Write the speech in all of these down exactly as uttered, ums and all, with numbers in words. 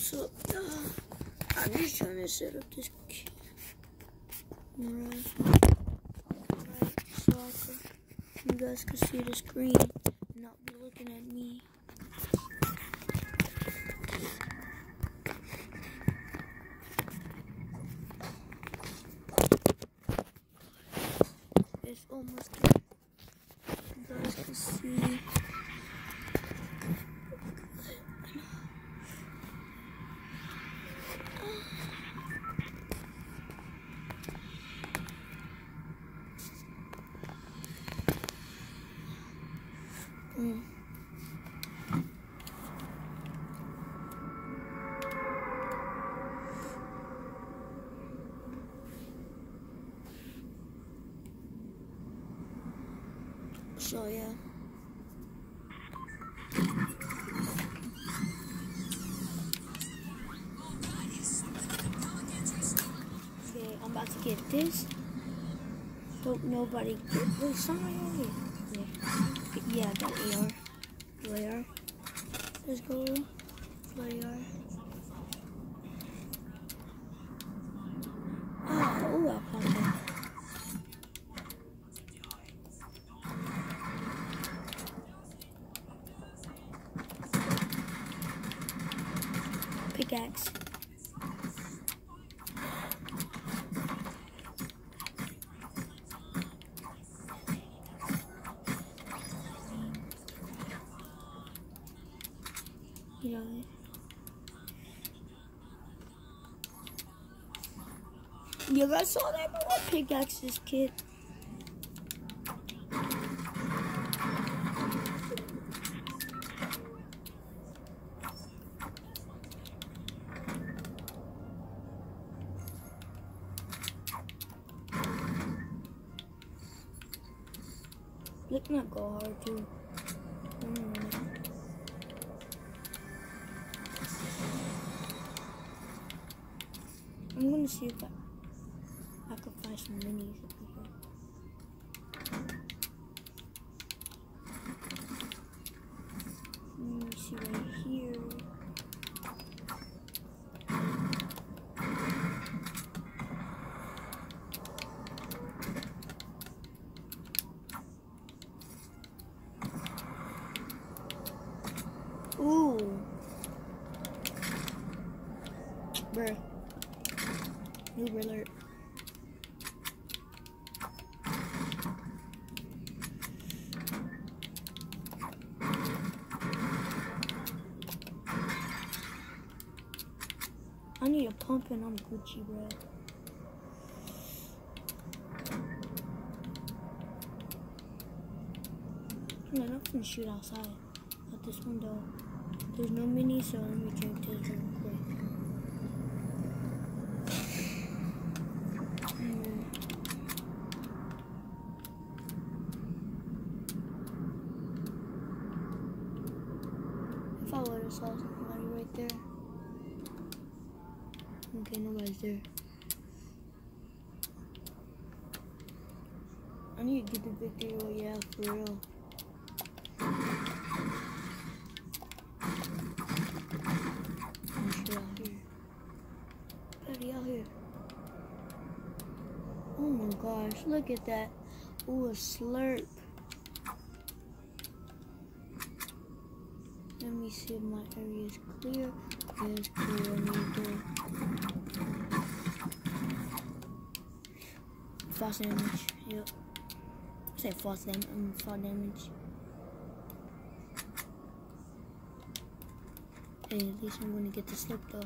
So, uh, I'm just trying to set up this camera right so I could, you guys can see the screen and not be looking at me. It's almost done. You guys can see. Mm. So yeah. Okay, I'm about to get this. Don't nobody get wait, somebody over here. Yeah, yeah, I got A R. A R. Let's go. A R. Oh, oh, I popped that. Pickaxe. You know it. You guys saw that? But what pickaxe this kid? Look, not go hard too. Mm. I'm gonna see if I, I can find some minis up here. Let me see right here. Ooh. Bruh. Noob alert. I need a pump and I'm Gucci, bro. I'm not gonna shoot outside at this window. There's no mini, so let me drink this real quick. Mm. If I would have saw somebody right there. Okay, nobody's there. I need to get the victory royale for real. Out here. Buddy out here. Oh my gosh, look at that. Ooh, a slurp. Let me see if my area is clear. Yeah, it's clear. I need to false damage. Yep. I say false damage. I mean fall damage. Hey, at least I'm gonna get the slip though.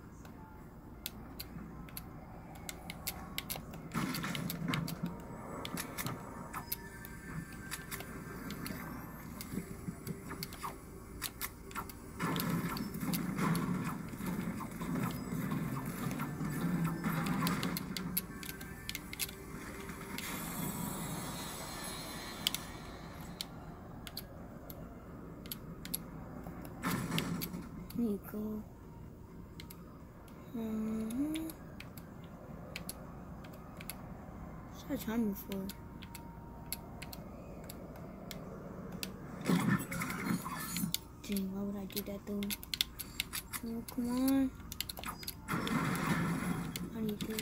There you go. Mm-hmm. What's that timing for? Dang, why would I do that though? Oh, come on. I need this.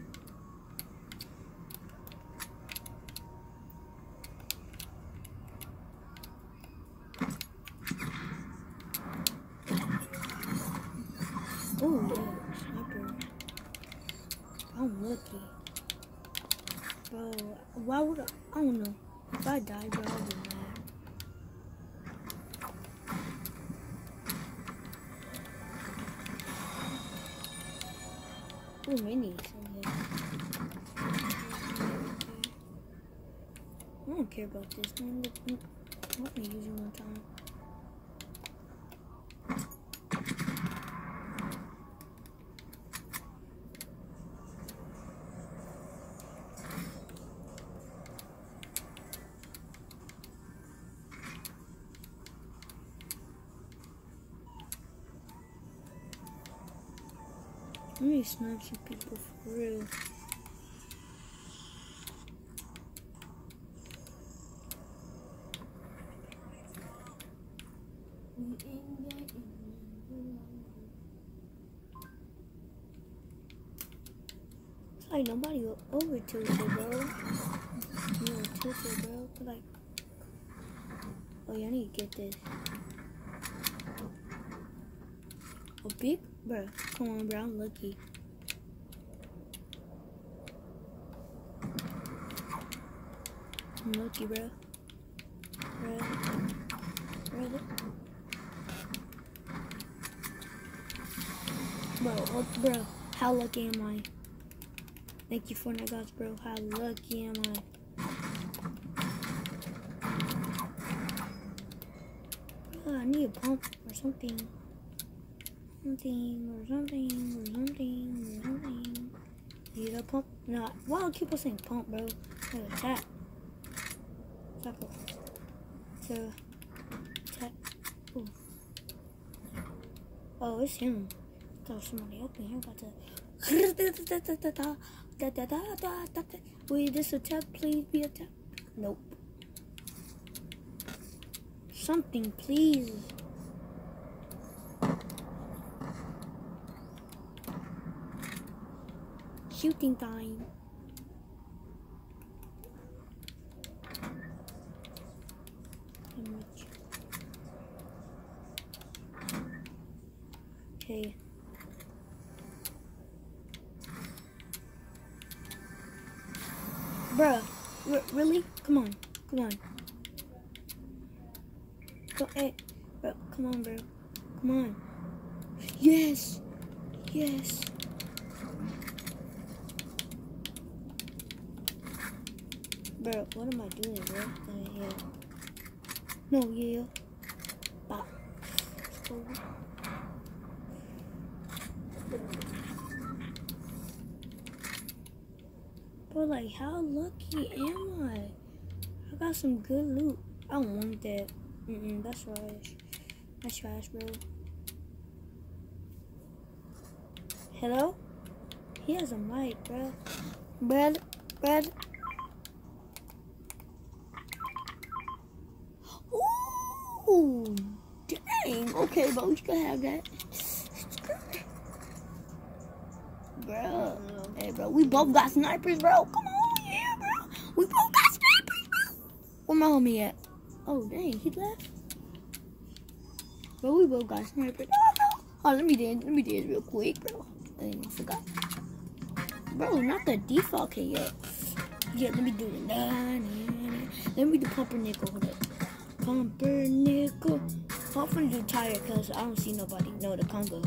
Oh, yeah, sniper. I'm lucky. Bro, why would I? I don't know. If I die, bro, I'll be mad. Oh, minis. Okay. I don't care about this. Man, let, let me use it one time. Let me snipe some people for real. It's like nobody go over tilted, bro. You know, tilted, bro. But like, oh yeah, I need to get this. A big, bro. Come on, bro. I'm lucky. I'm lucky, bro. Bro. Bro. Bro, what, bro? How lucky am I? Thank you for that, guys, bro. How lucky am I? Bro, I need a pump or something. Something or something or something or something. Need a pump? Nah. Why do people saying pump, bro? No, tap. Tap it. So, tap. Ooh. Oh, it's him. I thought somebody up in here about to. Wait, this a tap? Please be a tap. Nope. Something, please. Shooting time. Okay. Bruh, R really? Come on, come on. Go, hey, bro, come on, bro. Come on. Yes, yes. Bro, what am I doing, bro? Uh, yeah. No, yeah. Bop. Let's go. But like, how lucky am I? I got some good loot. I don't want that. Mm-mm, that's trash. That's trash, bro. Hello? He has a mic, bro. Brad, Brad. Ooh, dang. Okay, but we can have that. Bro, hey, bro, we both got snipers, bro. Come on, yeah, bro. We both got snipers, bro. Where my homie at? Oh, dang, he left. Bro, we both got snipers. Oh, no. Oh, let me dance, let me dance real quick, bro. Dang, I forgot. Bro, not the default kit yet. Yeah, let me do it. Nah, nah, nah. Let me do pumpernickel. Hold up. Pumpernickel. I'm finna do tired because I don't see nobody. No, the Congo.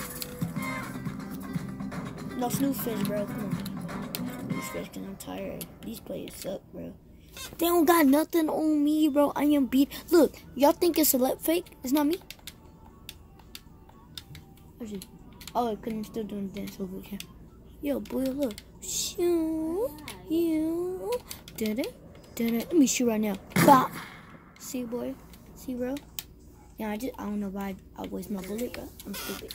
No, snooze fish, bro. Come on. Snooze fish, because I'm tired. These players suck, bro. They don't got nothing on me, bro. I am beat. Look, y'all think it's a lip fake? It's not me. Actually, oh, I couldn't still doing the dance over here. Yo, boy, look. Shoo, you. Did it? Did it? Let me shoot right now. Bop. See, boy? See, bro? Yeah, I just, I don't know why I waste my bullet, bro. I'm stupid.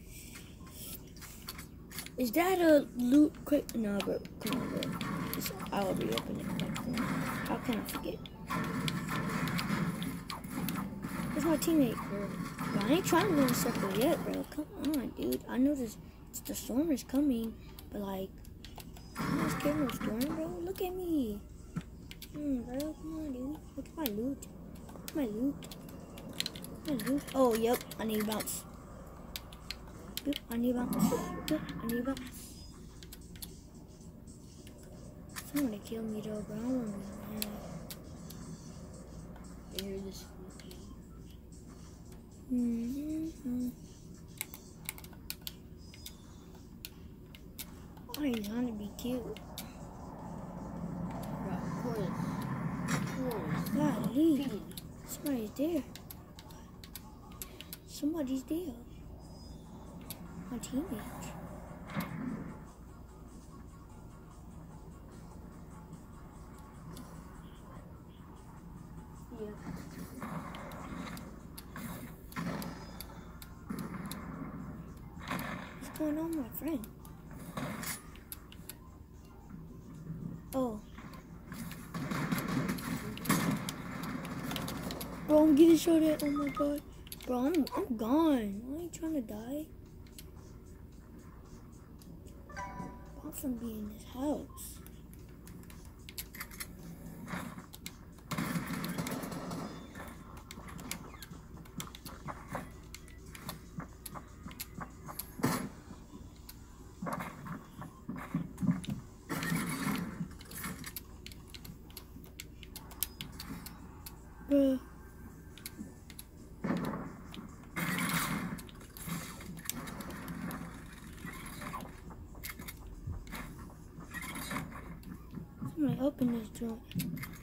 Is that a loot crate? No, bro. Come on, bro. It's, I will reopen it. Like, come on. How can I forget? Where's my teammate, bro? Bro, I ain't trying to go in a circle yet, bro. Come on, dude. I know this. The storm is coming, but like, I'm not scared of no storm, bro. Look at me. Hmm, bro. Come on, dude. Look at my loot. Look at my loot. My loot. Oh, yep. I need a bounce. Yep, I need a bounce. Yep, I need a bounce. Someone to kill me though, bro. I don't want to be mad. I hear this. Mm-hmm. I ain't trying to be killed. Bro, of course. Of course. Golly. Somebody's there. Somebody's there. My teammates. Yeah. What's going on, my friend? Oh. Bro, I'm getting shot at. Oh my god. Bro, I'm, I'm gone. Why are you trying to die? I'm from being in this house. Bruh. I'm gonna open this joint.